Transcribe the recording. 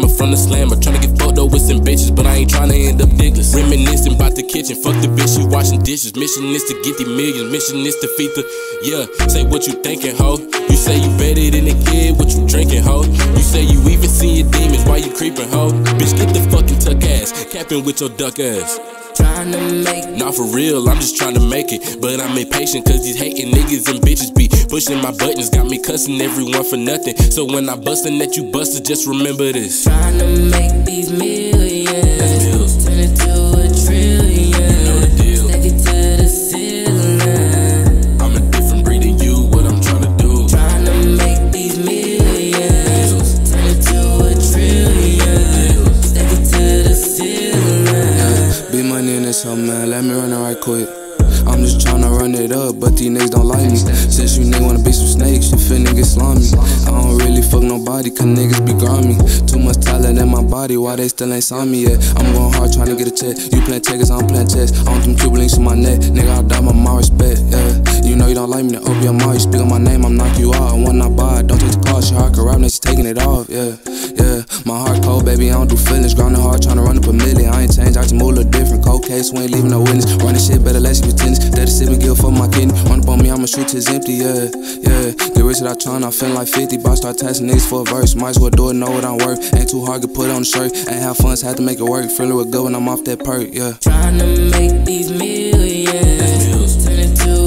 coming from the slammer. Tryna get fucked up with some bitches, but I ain't tryna end up dickless. Reminiscing about the kitchen, fuck the bitch, she washing dishes. Mission is to get the millions, mission is to feed the, say what you thinking, ho. You say you better than a kid, what you drinking, ho. You say you even see your demons, why you creeping, ho. Bitch, get the fucking tuck ass, capping with your duck ass. Tryna make it. Not for real, I'm just tryna make it. But I'm impatient cause these hating niggas and bitches be pushing my buttons. Got me cussing everyone for nothing. So when I bustin' at you busted, just remember this. Tryna make these millions, turn it to a trillion. You know the deal. Take it to the ceiling. I'm a different breed than you, what I'm tryna do. Tryna make these millions, turn it to a trillion. Take it to the ceiling. Beemxney in this hoe, man, let me run it right quick. I'm just tryna run it up, but these niggas don't like me. Since you niggas wanna be some snakes, you finna get slimy. I don't really fuck nobody, cause niggas be grimy. Too much talent in my body, why they still ain't saw me yet? I'm going hard tryna get a check. You playing checkers, I'm playing chess. I want them Cuban links in my neck, nigga, I die my respect, yeah. You know you don't like me, then open your mouth. You speak on my name, I'm knock you out. I want not buy it, don't take the call. She hard, rap, next taking it off, yeah. My heart cold, baby, I don't do feelings. Grinding hard, tryna run up a million. I ain't changed, I just move a little different. Cold case, we ain't leaving no witness. Running shit, better let you pretend. Daddy sit me, give a fuck my kidney. Run up on me, I'ma shoot till it's empty, yeah. Get rich without trying, I feel like 50. Boss start tasking niggas for a verse. Might as well do it, know what I'm worth. Ain't too hard, get put on the shirt. Ain't have fun, had to make it work. Feeling with good when I'm off that perk, yeah. Tryna make these millions, turn it to